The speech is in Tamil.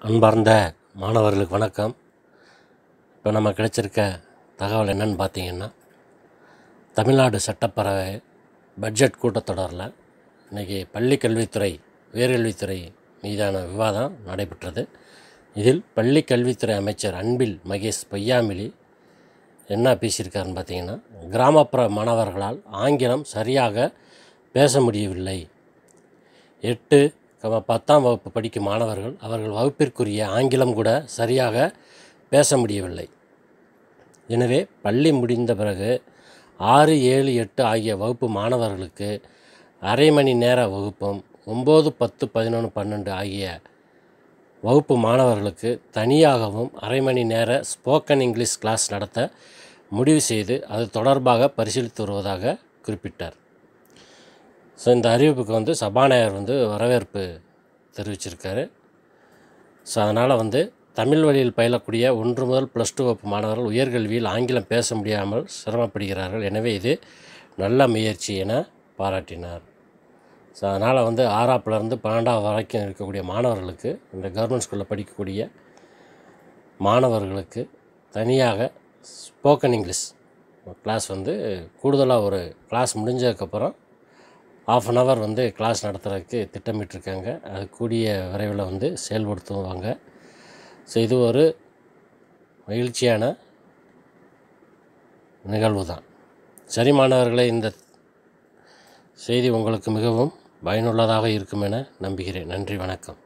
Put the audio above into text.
அன்பார்ந்த மாணவர்களுக்கு வணக்கம். இப்போ நம்ம கிடைச்சிருக்க தகவல் என்னன்னு பார்த்தீங்கன்னா, தமிழ்நாடு சட்டப்பேரவை பட்ஜெட் கூட்டத்தொடரில் இன்றைக்கி பள்ளி கல்வித்துறை உயர்கல்வித்துறை மீதான விவாதம் நடைபெற்றது. இதில் பள்ளி கல்வித்துறை அமைச்சர் அன்பில் மகேஷ் பொய்யாமொழி என்ன பேசியிருக்காருன்னு பார்த்தீங்கன்னா, கிராமப்புற மாணவர்களால் ஆங்கிலம் சரியாக பேச முடியவில்லை. 10ஆம் வகுப்பு படிக்கும் மாணவர்கள் அவர்கள் வகுப்பிற்குரிய ஆங்கிலம் கூட சரியாக பேச முடியவில்லை. எனவே பள்ளி முடிந்த பிறகு 6, 7, 8 ஆகிய வகுப்பு மாணவர்களுக்கு அரை மணி நேர வகுப்பும் 9, 10, 11, 12 ஆகிய வகுப்பு மாணவர்களுக்கு தனியாகவும் அரை மணி நேர ஸ்போக்கன் இங்கிலீஷ் கிளாஸ் நடத்த முடிவு செய்து அது தொடர்பாக பரிசீலித்து வருவதாக குறிப்பிட்டார். இந்த அறிவிப்புக்கு சபாநாயகர் வரவேற்பு தெரிவிச்சிருக்காரு. அதனால் தமிழ் வழியில் பயிலக்கூடிய 1 முதல் +2 வகுப்பு மாணவர்கள் உயர்கல்வியில் ஆங்கிலம் பேச முடியாமல் சிரமப்படுகிறார்கள். எனவே இது நல்ல முயற்சி என பாராட்டினார். அதனால் 6ஆப்பிலேருந்து 12ஆம் வரைக்கும் இருக்கக்கூடிய மாணவர்களுக்கு, இந்த கவர்மெண்ட் ஸ்கூலில் படிக்கக்கூடிய மாணவர்களுக்கு தனியாக ஸ்போக்கன் இங்கிலீஷ் கிளாஸ் கூடுதலாக ஒரு கிளாஸ் முடிஞ்சதுக்கப்புறம் ½ அன் ஹவர் கிளாஸ் நடத்துகிறதுக்கு திட்டமிட்டிருக்காங்க. அது கூடிய விரைவில் செயல்படுத்துவாங்க. இது ஒரு மகிழ்ச்சியான நிகழ்வு தான். சரி மாணவர்களே, இந்த செய்தி உங்களுக்கு மிகவும் பயனுள்ளதாக இருக்கும் என நம்புகிறேன். நன்றி, வணக்கம்.